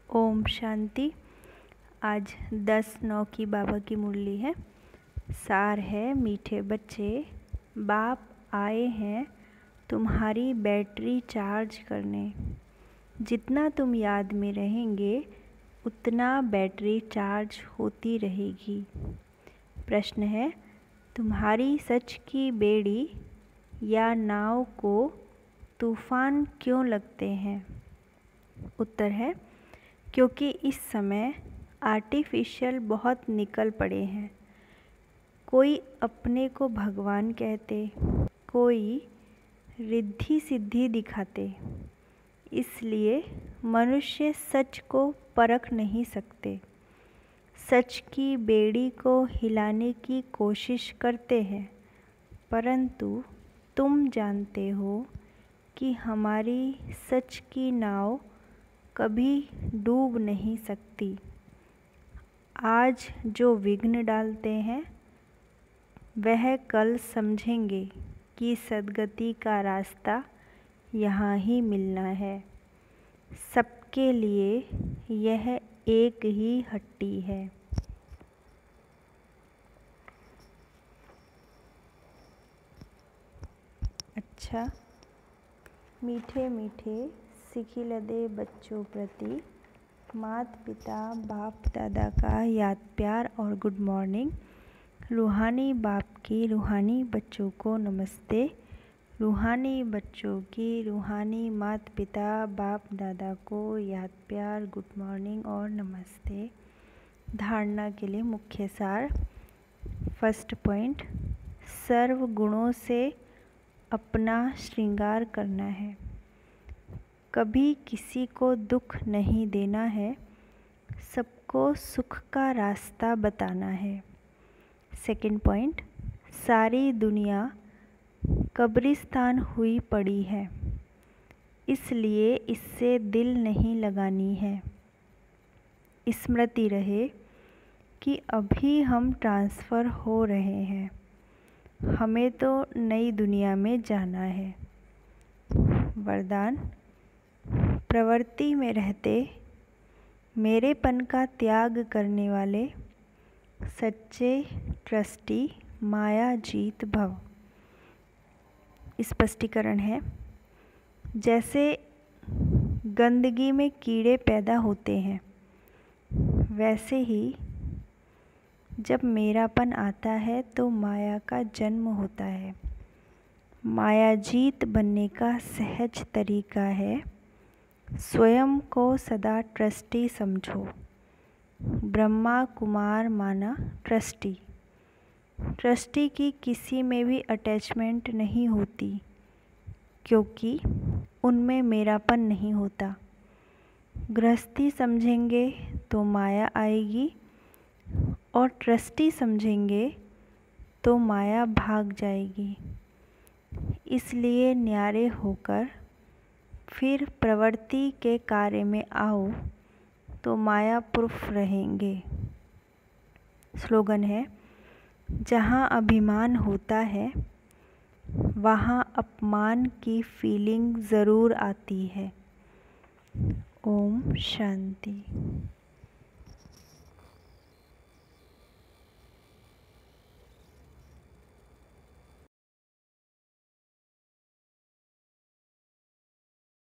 ओम शांति। आज 10/9 की बाबा की मुरली है। सार है, मीठे बच्चे, बाप आए हैं तुम्हारी बैटरी चार्ज करने। जितना तुम याद में रहेंगे उतना बैटरी चार्ज होती रहेगी। प्रश्न है, तुम्हारी सच की बेड़ी या नाव को तूफान क्यों लगते हैं? उत्तर है, क्योंकि इस समय आर्टिफिशियल बहुत निकल पड़े हैं। कोई अपने को भगवान कहते, कोई रिद्धि सिद्धि दिखाते। इसलिए मनुष्य सच को परख नहीं सकते। सच की बेड़ी को हिलाने की कोशिश करते हैं, परंतु तुम जानते हो कि हमारी सच की नाव कभी डूब नहीं सकती। आज जो विघ्न डालते हैं वह कल समझेंगे कि सद्गति का रास्ता यहाँ ही मिलना है। सबके लिए यह एक ही हट्टी है। अच्छा, मीठे मीठे सिखिलदे बच्चों प्रति माता पिता बाप दादा का याद प्यार और गुड मॉर्निंग। रूहानी बाप की रूहानी बच्चों को नमस्ते। रूहानी बच्चों की रूहानी माता पिता बाप दादा को याद प्यार गुड मॉर्निंग और नमस्ते। धारणा के लिए मुख्य सार। फर्स्ट पॉइंट, सर्व गुणों से अपना श्रृंगार करना है। कभी किसी को दुख नहीं देना है, सबको सुख का रास्ता बताना है। सेकंड पॉइंट, सारी दुनिया कब्रिस्तान हुई पड़ी है, इसलिए इससे दिल नहीं लगानी है। स्मृति रहे कि अभी हम ट्रांसफ़र हो रहे हैं, हमें तो नई दुनिया में जाना है। वरदान, प्रवृत्ति में रहते मेरेपन का त्याग करने वाले सच्चे ट्रस्टी माया जीत भव। स्पष्टीकरण है, जैसे गंदगी में कीड़े पैदा होते हैं, वैसे ही जब मेरापन आता है तो माया का जन्म होता है। माया जीत बनने का सहज तरीका है, स्वयं को सदा ट्रस्टी समझो। ब्रह्मा कुमार माना ट्रस्टी। ट्रस्टी की किसी में भी अटैचमेंट नहीं होती, क्योंकि उनमें मेरापन नहीं होता। गृहस्थी समझेंगे तो माया आएगी और ट्रस्टी समझेंगे तो माया भाग जाएगी। इसलिए न्यारे होकर फिर प्रवृत्ति के कार्य में आओ तो माया प्रूफ रहेंगे। स्लोगन है, जहाँ अभिमान होता है वहाँ अपमान की फीलिंग ज़रूर आती है। ओम शांति।